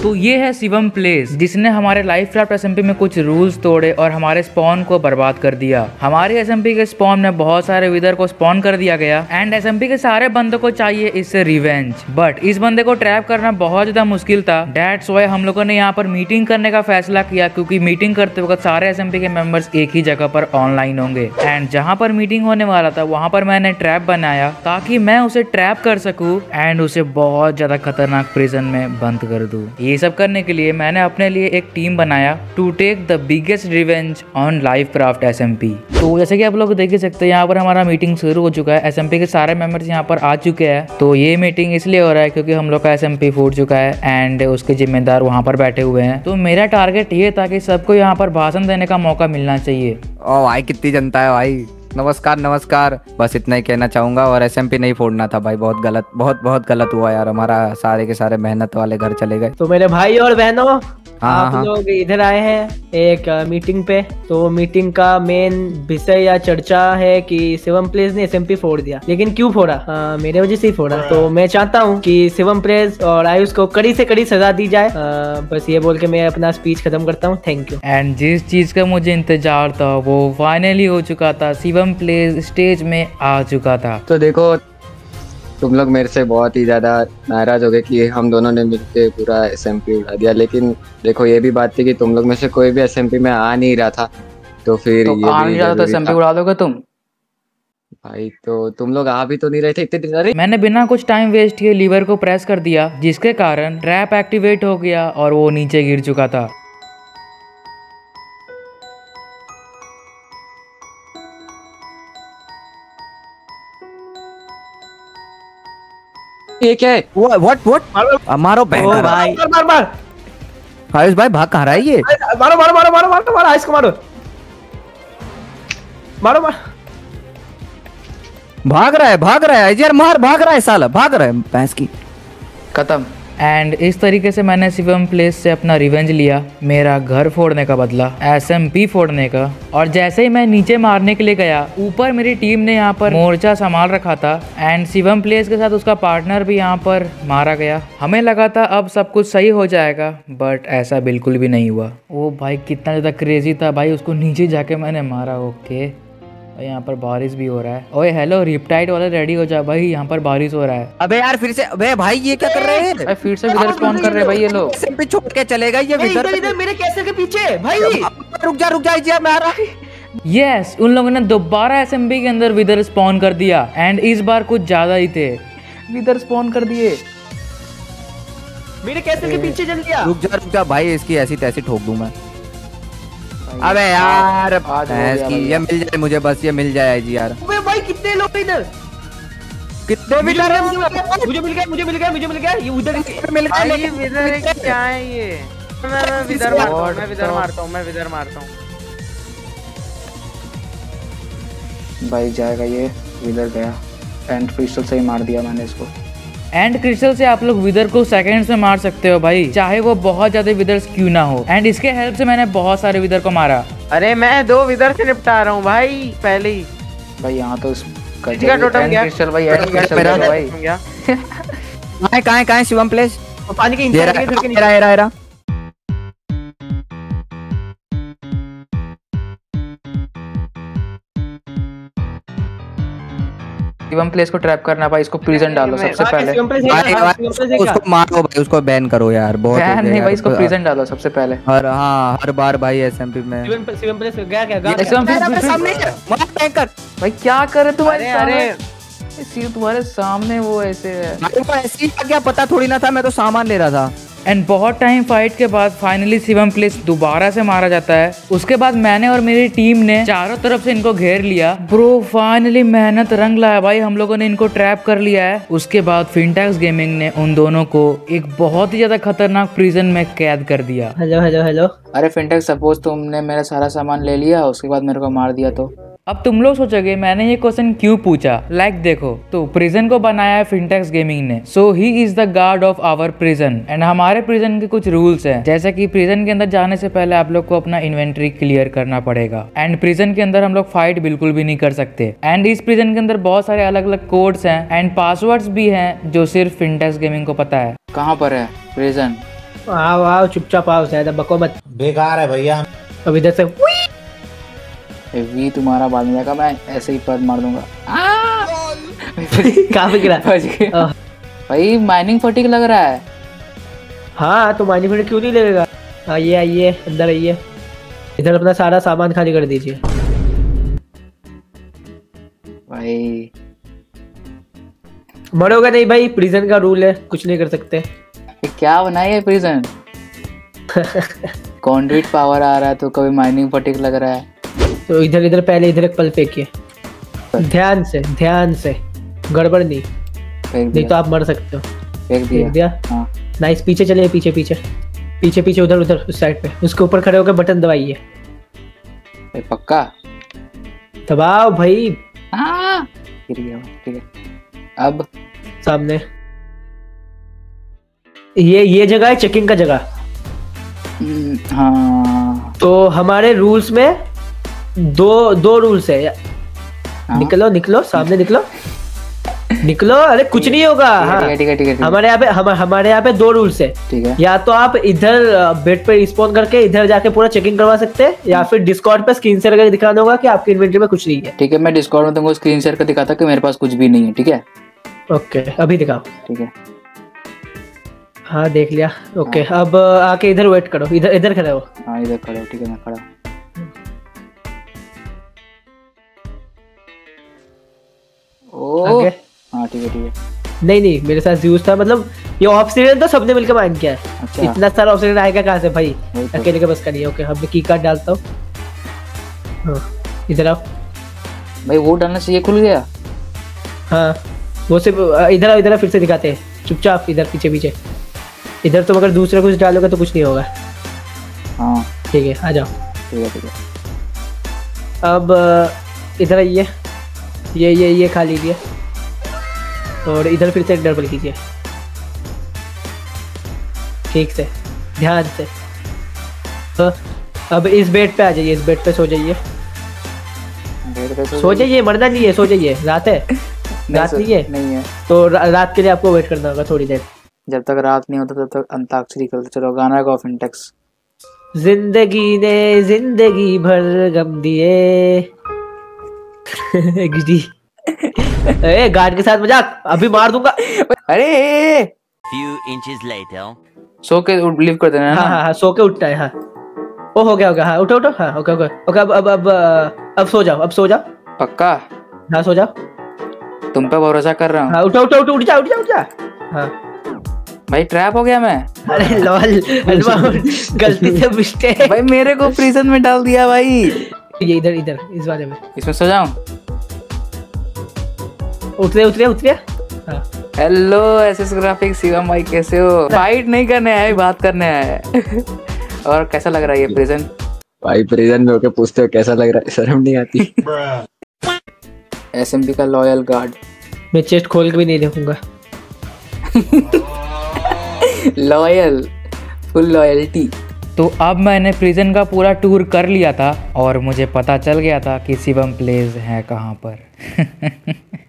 तो ये है शिवम प्लेस, जिसने हमारे लाइफ क्राफ्ट एसएमपी में कुछ रूल्स तोड़े और हमारे स्पॉन को बर्बाद कर दिया। हमारे एसएमपी के स्पॉन में बहुत सारे विदर को स्पॉन कर दिया गया एंड एसएमपी के सारे बंदों को चाहिए इससे रिवेंज, बट इस बंदे को ट्रैप करना बहुत ज्यादा मुश्किल था। दैट्स व्हाई हम लोगों ने यहाँ पर मीटिंग करने का फैसला किया, क्योंकि मीटिंग करते वक्त सारे एसएमपी के मेंबर्स एक ही जगह पर ऑनलाइन होंगे एंड जहाँ पर मीटिंग होने वाला था वहाँ पर मैंने ट्रैप बनाया ताकि मैं उसे ट्रैप कर सकूं एंड उसे बहुत ज्यादा खतरनाक प्रिजन में बंद कर दूं। ये सब करने के लिए मैंने अपने लिए एक टीम बनाया to take the biggest revenge on Life Craft SMP. तो जैसे कि आप लोग देख ही सकते हैं यहाँ पर हमारा मीटिंग शुरू हो चुका है। एसएमपी के सारे मेंबर्स यहाँ पर आ चुके हैं। तो ये मीटिंग इसलिए हो रहा है क्योंकि हम लोग का एसएमपी फूट चुका है एंड उसके जिम्मेदार वहाँ पर बैठे हुए हैं। तो मेरा टारगेट ये था कि सबको यहाँ पर भाषण देने का मौका मिलना चाहिए। ओ भाई कितनी जनता है भाई, नमस्कार नमस्कार, बस इतना ही कहना चाहूंगा। और एसएमपी नहीं फोड़ना था भाई, बहुत गलत हुआ यार, हमारा सारे के सारे मेहनत वाले घर चले गए। तो मेरे भाई और बहनों, आप हाँ। लोग इधर आए हैं एक मीटिंग पे। तो मीटिंग का मेन विषय या चर्चा है कि शिवम प्लेस ने एसएमपी फोड़ दिया। लेकिन क्यों फोड़ा? मेरे वजह से ही फोड़ा। तो मैं चाहता हूँ कि शिवम प्लेस और आयुष को कड़ी से कड़ी सजा दी जाए। बस ये बोल के मैं अपना स्पीच खत्म करता हूँ। Thank you. एंड जिस चीज का मुझे इंतजार था वो फाइनली हो चुका था। शिवम प्लेस स्टेज में आ चुका था। तो देखो, तुम लोग मेरे से बहुत ही ज्यादा नाराज हो गए कि हम दोनों ने मिलकर पूरा एसएमपी उड़ा दिया। लेकिन देखो, ये भी बात थी कि तुम लोग में से कोई भी एसएमपी में आ नहीं रहा था, तो फिर तो ये भी तो एसएमपी उड़ा दोगे तुम भाई। तो तुम लोग आ भी तो नहीं रहे थे इतने दिन। अरे मैंने बिना कुछ टाइम वेस्ट किए लीवर को प्रेस कर दिया, जिसके कारण ट्रैप एक्टिवेट हो गया और वो नीचे गिर चुका था। ये क्या है? व्हाट मारो ओ भाई, मार आयुष भाई, भाग कहाँ रहा है ये? मारो आयुष को मारो। भाग रहा है यार, भाग रहा है साला, भाग रहा है भैंस की। खत्म। एंड इस तरीके से मैंने शिवम प्लेस से अपना रिवेंज लिया, मेरा घर फोड़ने का बदला, एसएमपी फोड़ने का। और जैसे ही मैं नीचे मारने के लिए गया, ऊपर मेरी टीम ने यहाँ पर मोर्चा संभाल रखा था एंड शिवम प्लेस के साथ उसका पार्टनर भी यहाँ पर मारा गया। हमें लगा था अब सब कुछ सही हो जाएगा, बट ऐसा बिल्कुल भी नहीं हुआ। ओ भाई, कितना ज़्यादा क्रेजी था भाई, उसको नीचे जाके मैंने मारा। ओके, यहाँ पर बारिश भी हो रहा है। ओए हेलो रिपटाइड वाले, रेडी हो जा भाई, यहाँ पर बारिश हो रहा है। अबे यार फिर से, अबे भाई ये क्या कर रहे हैं? फिर से विदर स्पॉन कर रहे हैं भाई ये लोग। एसएमपी छोड़ के चलेगा ये विदर। इधर मेरे कैसल के पीछे भाई। रुक जा मैं आ रहा। यस, उन लोगों ने दोबारा एसएमपी के अंदर विदर स्पॉन कर दिया एंड इस बार कुछ ज्यादा ही थे, विदर स्पॉन कर दिए। मेरे कैसल के पीछे चल दिया। रुक जा भाई, इसकी ऐसी तैसी ठोक दूं मैं। अबे यार ये मिल जाए मुझे, बस ये मिल जाए जी यार। अबे भाई कितने लोग इधर, कितने भी डर मुझे मिल गया ये उधर मिल गए। ये विदर क्या है ये? मैं विदर मारता हूँ। भाई जाएगा ये, विदर गया। एंड क्रिस्टल से ही मार दिया मैंने इसको। एंड क्रिस्टल से आप लोग विदर को सेकंड्स में मार सकते हो भाई, चाहे वो बहुत ज्यादा विदर्स क्यों ना हो। एंड इसके हेल्प से मैंने बहुत सारे विदर को मारा। अरे मैं 2 विदर से निपटा रहा हूँ भाई पहले ही। भाई यहाँ तो टोटम गया। क्रिस्टल भाई, भाई कहाँ है शिवम प्लेस? पानी के नीचे। शिवम प्लेस को ट्रैप करना भाई, इसको प्रिजन डालो सबसे पहले। उसको मारो भाई, उसको बैन करो यार, बहुत बैन नहीं भाई, इसको प्रिजन डालो सबसे पहले। और हाँ, हर बार भाई एसएमपी में शिवम प्लेस गया भाई क्या करे तुम्हारे? अरे तुम्हारे सामने वो ऐसे है। ऐसी क्या पता थोड़ी ना था, मैं तो सामान ले रहा था। एंड बहुत टाइम फाइट के बाद फाइनली शिवम प्लेस दोबारा से मारा जाता है। उसके बाद मैंने और मेरी टीम ने चारों तरफ से इनको घेर लिया। ब्रो फाइनली मेहनत रंग लाया भाई, हम लोगों ने इनको ट्रैप कर लिया है। उसके बाद फिनटेक्स गेमिंग ने उन दोनों को एक बहुत ही ज्यादा खतरनाक प्रिजन में कैद कर दिया। हेलो। अरे फिनटेक्स, सपोज तुमने मेरा सारा सामान ले लिया, उसके बाद मेरे को मार दिया तो? अब तुम लोग सोचोगे मैंने ये क्वेश्चन क्यों पूछा। लाइक देखो, तो प्रिजन को बनाया है फिनटेक्स गेमिंग ने, so he is the guard of our prison. And हमारे प्रिजन के कुछ रूल्स हैं, जैसे कि प्रिजन के अंदर जाने से पहले आप लोग को अपना इन्वेंट्री क्लियर करना पड़ेगा। एंड प्रिजन के अंदर हम लोग फाइट बिल्कुल भी नहीं कर सकते। एंड इस प्रिजन के अंदर बहुत सारे अलग अलग कोड्स हैं एंड पासवर्ड्स भी हैं जो सिर्फ फिनटेक्स गेमिंग को पता है। कहाँ पर है प्रिजन? आओ आओ चुपचाप आओ, ज्यादा बको मत। बेकार है भैया। अब इधर से वी तुम्हारा बाल नहीं जाएगा, मैं ऐसे ही पर मार दूंगा। कहाँ पे गिरा? बच गया। भाई माइनिंग फटीक लग रहा है। हाँ तो माइनिंग क्यों नहीं लगेगा? आइए आइए अंदर आइए, इधर अपना सारा सामान खाली कर दीजिए। भाई मरोगा नहीं भाई, प्रिजन का रूल है, कुछ नहीं कर सकते। ये क्या बनाया है प्रिजन? कॉन्ड्यूट पावर आ रहा है तो कभी माइनिंग फटीक लग रहा है। तो इधर इधर पहले इधर एक पल फेंकिए, ध्यान से, गड़बड़ नहीं, फेंक नहीं तो दिया, आप मर सकते हो। फेंक फेंक दिया। दिया। हाँ नाइस, पीछे चलिए, पीछे उधर उस साइड पे, उसके ऊपर खड़े होकर बटन दबाइए। भाई पक्का दबाओ भाई। गिर गया। ठीक है अब सामने ये जगह है चेकिंग का जगह। हाँ तो हमारे रूल्स में दो रूल्स है। हाँ। निकलो सामने निकलो। अरे कुछ नहीं होगा। हाँ ठीक है हमारे यहाँ पे 2 रूल्स है। ठीक है। या तो आप इधर बेड पे रिस्पॉन्ड करके इधर जाके पूरा चेकिंग करवा सकते हैं, या फिर डिस्कॉर्ड पे स्क्रीन शेयर करके दिखाना होगा कि आपकी इन्वेंटरी में कुछ नहीं है। ठीक है, मैं डिस्कॉर्ड में तुमको स्क्रीन शेयर कर दिखाता कि मेरे पास कुछ भी नहीं है। ठीक है ओके अभी दिखाओ। ठीक है। हाँ देख लिया। ओके अब आके इधर वेट करो, इधर खड़े हो। हाँ इधर खड़े हो। ठीक है मैं खड़ा हूँ। आगे। हाँ ठीक है। नहीं मेरे साथ यूज था, मतलब ये ऑब्सीडियन तो सबने मिलकर माइन किया है। अच्छा। इतना सारा ऑब्सीडियन आएगा कहाँ से भाई? वही तो। अकेले के बस का नहीं है। ओके अब मैं की कार्ड डालता हूँ। हाँ इधर आओ। भाई वो डालना चाहिए, खुल गया। हाँ वो सिर्फ इधर फिर से दिखाते हैं, चुपचाप इधर पीछे। इधर तुम अगर दूसरा कुछ डालोगे तो कुछ नहीं होगा। हाँ ठीक है आ जाओ। ठीक है। अब इधर आइए, ये खा लीजिए, और इधर फिर से एक डबल कीजिए। ठीक से, ध्यान से। तो अब इस बेड पे आ जाइए, इस बेड पे सो जाइए। सो जाइए, मरना नहीं है, सो जाइए। रात है, रात नहीं है। नहीं है तो रात के लिए आपको वेट करना होगा थोड़ी देर। जब तक रात नहीं होता तब तक अंताक्षरी करते चलो। गाना का फिंटेक्स। जिंदगी ने जिंदगी भर गम दिए। ए गार्ड के साथ मजाक, अभी मार दूंगा। अरे Few inches later. सो के लिव कर देना है ना? हाँ सो के उठना है। हाँ ओ हो गया। हाँ उठो। हाँ ओके अब सो जाओ। पक्का? हाँ सो जाओ। तुम पे भरोसा कर रहा हूँ। हाँ उठ जा। हाँ भाई ट्रैप हो गया मैं। अरे लॉल गलती से मिस्टेक। भाई मेरे को प्रिजन में डाल दिया भाई। ये इधर इस वाले में। इसमें सो जाऊं? उतरे। हाँ हेलो एसएस ग्राफिक्स, शिवम भाई कैसे हो? फाइट नहीं करने आए, बात करने आए। और कैसा लग रहा है ये प्रिजन? भाई प्रिजन में होके पूछते हो कैसा लग रहा है, शर्म नहीं आती? एसएमपी का लॉयल गार्ड। मैं चेस्ट खोल के भी नहीं देखूंगा। Loyal, full loyalty. तो अब मैंने प्रिजन का पूरा टूर कर लिया था और मुझे पता चल गया था कि शिवम प्लेज है कहाँ पर।